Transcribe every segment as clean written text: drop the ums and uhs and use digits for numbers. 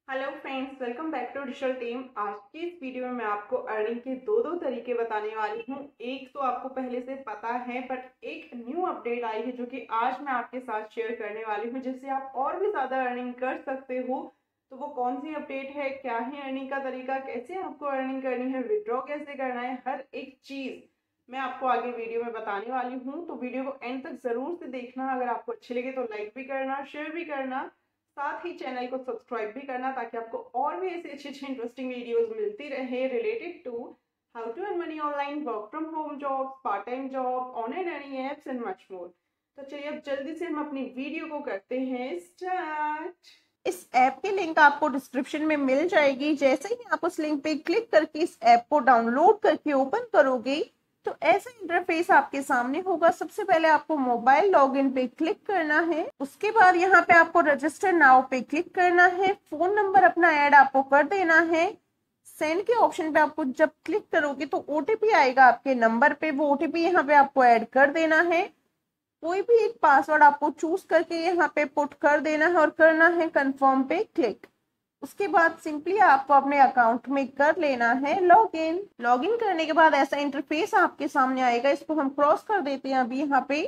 Hello friends, welcome back to digital team. आज की इस वीडियो में मैं आपको अर्निंग के दो तरीके बताने वाली हूँ। एक तो आपको पहले से पता है, बट एक न्यू अपडेट आई है जो कि आज मैं आपके साथ शेयर करने वाली हूँ, जिससे आप और भी ज़्यादा अर्निंग कर सकते हो। तो वो कौन सी अपडेट है, क्या है अर्निंग का तरीका, कैसे आपको अर्निंग करनी है, विड्रॉ कैसे करना है, हर एक चीज़ मैं आपको आगे वीडियो में बताने वाली हूँ। तो वीडियो को एंड तक ज़रूर से देखना। अगर आपको अच्छी लगे तो लाइक भी करना, शेयर भी करना, साथ ही चैनल को सब्सक्राइब भी करना, ताकि आपको और भी ऐसी अच्छी अच्छी इंटरेस्टिंग वीडियोस मिलती रहे related to how to earn money online, work from home job, part time job, online earning apps and much more. तो चलिए अब जल्दी से हम अपनी वीडियो को करते हैं स्टार्ट। इस ऐप की लिंक आपको डिस्क्रिप्शन में मिल जाएगी। जैसे ही आप उस लिंक पे क्लिक करके इस ऐप को डाउनलोड करके ओपन करोगे तो ऐसा इंटरफेस आपके सामने होगा। सबसे पहले आपको मोबाइल लॉगिन पे क्लिक करना है। उसके बाद यहाँ पे आपको रजिस्टर नाउ पे क्लिक करना है। फोन नंबर अपना ऐड आपको कर देना है। सेंड के ऑप्शन पे आपको जब क्लिक करोगे तो ओटीपी आएगा आपके नंबर पे, वो ओटीपी यहाँ पे आपको ऐड कर देना है। कोई भी एक पासवर्ड आपको चूज करके यहाँ पे पुट कर देना है और करना है कंफर्म पे क्लिक। उसके बाद सिंपली आपको अपने अकाउंट में कर लेना है लॉगिन। लॉगिन करने के बाद ऐसा इंटरफेस आपके सामने आएगा। इसको हम क्रॉस कर देते हैं। अभी यहाँ पे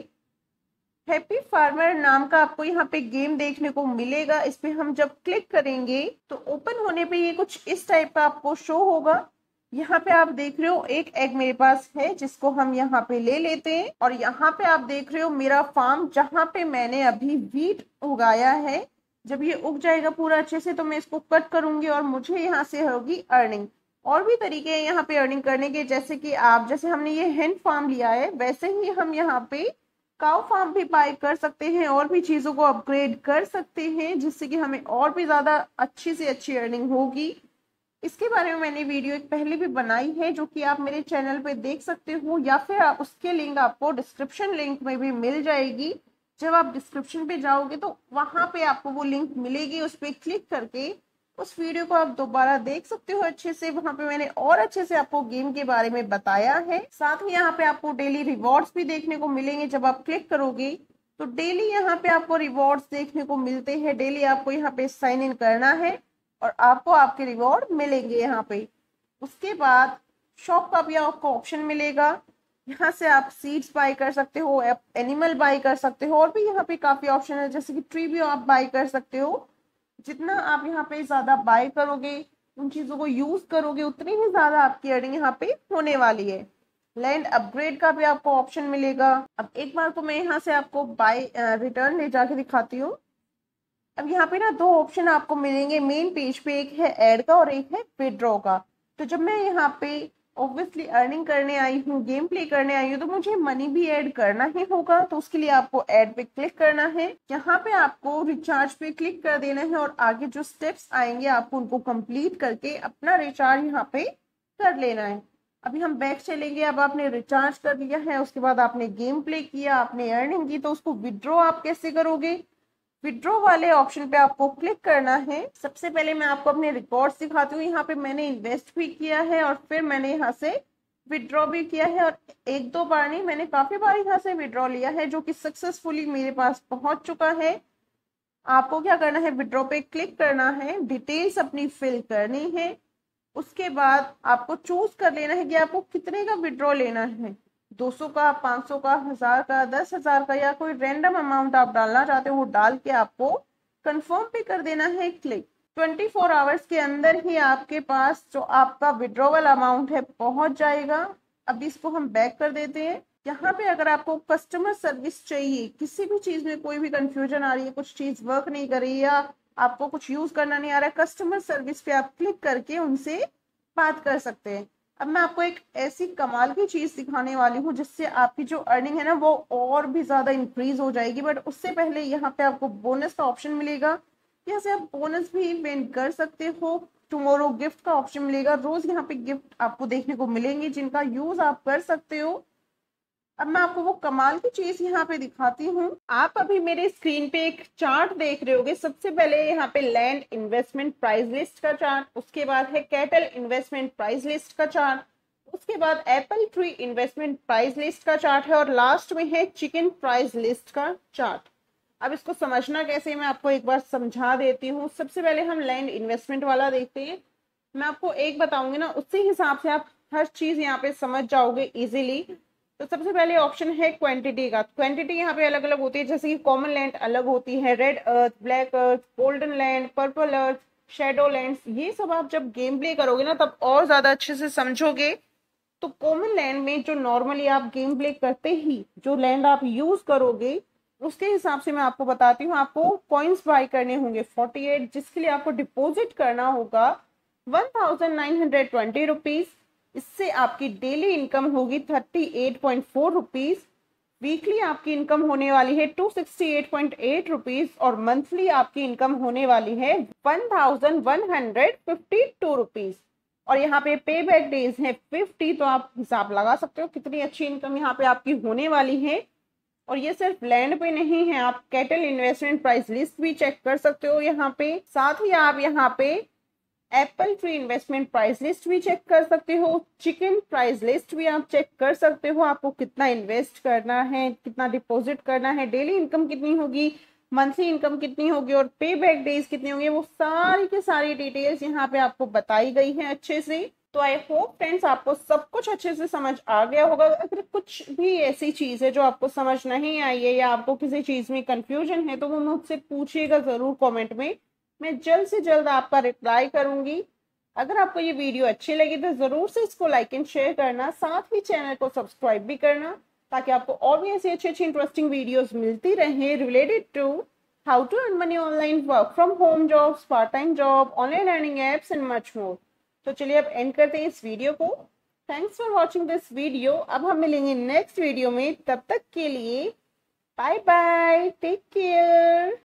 हैप्पी फार्मर नाम का आपको यहाँ पे गेम देखने को मिलेगा। इस पे हम जब क्लिक करेंगे तो ओपन होने पे ये कुछ इस टाइप का आपको शो होगा। यहाँ पे आप देख रहे हो एक एग मेरे पास है, जिसको हम यहाँ पे ले लेते हैं। और यहाँ पे आप देख रहे हो मेरा फार्म, जहाँ पे मैंने अभी वीट उगाया है। जब ये उग जाएगा पूरा अच्छे से तो मैं इसको कट करूंगी और मुझे यहाँ से होगी अर्निंग। और भी तरीके हैं यहाँ पे अर्निंग करने के, जैसे हमने ये हेन फार्म लिया है, वैसे ही हम यहाँ पे काउ फार्म भी बाय कर सकते हैं और भी चीजों को अपग्रेड कर सकते हैं, जिससे कि हमें और भी ज्यादा अच्छी से अच्छी अर्निंग होगी। इसके बारे में मैंने वीडियो एक पहले भी बनाई है, जो कि आप मेरे चैनल पे देख सकते हो, या फिर उसके लिंक आपको डिस्क्रिप्शन लिंक में भी मिल जाएगी। जब आप डिस्क्रिप्शन पे जाओगे तो वहां पे आपको वो लिंक मिलेगी। उस पर क्लिक करके उस वीडियो को आप दोबारा देख सकते हो अच्छे से। वहां पे मैंने और अच्छे से आपको गेम के बारे में बताया है। साथ ही यहाँ पे आपको डेली रिवॉर्ड्स भी देखने को मिलेंगे। जब आप क्लिक करोगे तो डेली यहाँ पे आपको रिवॉर्ड्स देखने को मिलते हैं। डेली आपको यहाँ पे साइन इन करना है और आपको आपके रिवॉर्ड मिलेंगे यहाँ पे। उसके बाद शॉप का भी आपको ऑप्शन मिलेगा। यहाँ से आप सीड्स बाय कर सकते हो, एनिमल बाय कर सकते हो, और भी यहाँ पे काफी ऑप्शन है, जैसे कि ट्री भी आप बाय कर सकते हो। जितना आप यहाँ पे ज्यादा बाय करोगे, उन चीजों को यूज करोगे, उतनी ही ज्यादा आपकी अर्निंग यहाँ पे होने वाली है। लैंड अपग्रेड का भी आपको ऑप्शन मिलेगा। अब एक बार को मैं यहाँ से आपको बाय रिटर्न ले जाके दिखाती हूँ। अब यहाँ पे ना दो ऑप्शन आपको मिलेंगे मेन पेज पे, एक है ऐड का और एक है विड्रॉ का। तो जब मैं यहाँ पे ऑब्वियसली अर्निंग करने आई हूँ, गेम प्ले करने आई हूँ, तो मुझे मनी भी ऐड करना ही होगा। तो उसके लिए आपको ऐड पे क्लिक करना है। यहाँ पे आपको रिचार्ज पे क्लिक कर देना है और आगे जो स्टेप्स आएंगे आपको उनको कंप्लीट करके अपना रिचार्ज यहाँ पे कर लेना है। अभी हम बैक चलेंगे। अब आपने रिचार्ज कर लिया है, उसके बाद आपने गेम प्ले किया, आपने अर्निंग की, तो उसको विड्रॉ आप कैसे करोगे? विड्रॉ वाले ऑप्शन पे आपको क्लिक करना है। सबसे पहले मैं आपको अपने रिकॉर्ड्स दिखाती हूँ। यहाँ पे मैंने इन्वेस्ट भी किया है और फिर मैंने यहाँ से विड्रॉ भी किया है, और एक दो बार नहीं, मैंने काफी बार यहाँ से विड्रॉ लिया है, जो कि सक्सेसफुली मेरे पास पहुंच चुका है। आपको क्या करना है, विड्रॉ पे क्लिक करना है, डिटेल्स अपनी फिल करनी है। उसके बाद आपको चूज कर लेना है कि आपको कितने का विड्रॉ लेना है। 200 का, 500 का, 1000 का, 10,000 का, या कोई रैंडम अमाउंट आप डालना चाहते हो वो डाल के आपको कंफर्म पे कर देना है क्लिक। 24 आवर्स के अंदर ही आपके पास जो आपका विड्रॉवल अमाउंट है पहुंच जाएगा। अब इसको हम बैक कर देते हैं। यहाँ पे अगर आपको कस्टमर सर्विस चाहिए, किसी भी चीज में कोई भी कंफ्यूजन आ रही है, कुछ चीज वर्क नहीं कर रही है, या आपको कुछ यूज करना नहीं आ रहा है, कस्टमर सर्विस पे आप क्लिक करके उनसे बात कर सकते हैं। अब मैं आपको एक ऐसी कमाल की चीज दिखाने वाली हूँ जिससे आपकी जो अर्निंग है ना वो और भी ज्यादा इंक्रीज हो जाएगी। बट उससे पहले यहाँ पे आपको बोनस का ऑप्शन मिलेगा। यहाँ से आप बोनस भी विन कर सकते हो। टुमारो गिफ्ट का ऑप्शन मिलेगा। रोज यहाँ पे गिफ्ट आपको देखने को मिलेंगे जिनका यूज आप कर सकते हो। अब मैं आपको वो कमाल की चीज यहाँ पे दिखाती हूँ। आप अभी मेरे स्क्रीन पे एक चार्ट देख रहे होगे। सबसे पहले यहाँ पे लैंड इन्वेस्टमेंट प्राइस लिस्ट का चार्ट, उसके बाद है कैटल इन्वेस्टमेंट प्राइस लिस्ट का चार्ट, उसके बाद apple tree investment price list का चार्ट है, और लास्ट में है चिकन प्राइस लिस्ट का चार्ट। अब इसको समझना कैसे, मैं आपको एक बार समझा देती हूँ। सबसे पहले हम लैंड इन्वेस्टमेंट वाला देखते हैं। मैं आपको एक बताऊंगी ना, उसी हिसाब से आप हर चीज यहाँ पे समझ जाओगे इजीली। तो सबसे पहले ऑप्शन है क्वांटिटी का। क्वांटिटी यहाँ पे अलग अलग होती है, जैसे कि कॉमन लैंड अलग होती है, red earth, black earth, golden land, purple earth, shadow land. ये सब आप जब गेम प्ले करोगे ना तब और ज्यादा अच्छे से समझोगे। तो कॉमन लैंड में जो नॉर्मली आप गेम प्ले करते ही जो लैंड आप यूज करोगे उसके हिसाब से मैं आपको बताती हूँ। आपको कॉइन्स बाय करने होंगे 48, जिसके लिए आपको डिपॉजिट करना होगा 1920 रुपीज। इससे आपकी डेली इनकम होगी 38.4 रुपीज। वीकली आपकी इनकम होने वाली है 268.8 रुपीज और मंथली आपकी इनकम होने वाली है 1152 रुपीज। और यहाँ पे पे बैक डेज है 50, तो आप हिसाब लगा सकते हो कितनी अच्छी इनकम यहाँ पे आपकी होने वाली है। और ये सिर्फ लैंड पे नहीं है, आप कैटल इन्वेस्टमेंट प्राइस लिस्ट भी चेक कर सकते हो यहाँ पे। साथ ही आप यहाँ पे apple tree investment price list भी चेक कर सकते हो, चिकन प्राइस लिस्ट भी आप चेक कर सकते हो। आपको कितना इन्वेस्ट करना है, कितना डिपॉजिट करना है, डेली इनकम कितनी होगी, मंथली इनकम कितनी होगी और पे बैक डेज कितने होंगे, वो सारी की सारी डिटेल्स यहाँ पे आपको बताई गई है अच्छे से। तो आई होप फ्रेंड्स आपको सब कुछ अच्छे से समझ आ गया होगा। अगर कुछ भी ऐसी चीज है जो आपको समझ नहीं आई है या आपको किसी चीज में कंफ्यूजन है तो वो मुझसे पूछिएगा जरूर कमेंट में, मैं जल्द से जल्द आपका रिप्लाई करूंगी। अगर आपको ये वीडियो अच्छी लगी तो जरूर से इसको लाइक एंड शेयर करना, साथ ही चैनल को सब्सक्राइब भी करना ताकि आपको और भी ऐसी अच्छी अच्छी इंटरेस्टिंग वीडियोस मिलती रहे related to how to earn money online, work from home jobs, part time job, online earning apps and much more. तो चलिए अब एंड करते हैं इस वीडियो को। Thanks for watching this video. अब हम मिलेंगे नेक्स्ट वीडियो में, तब तक के लिए बाय बाय, टेक केयर।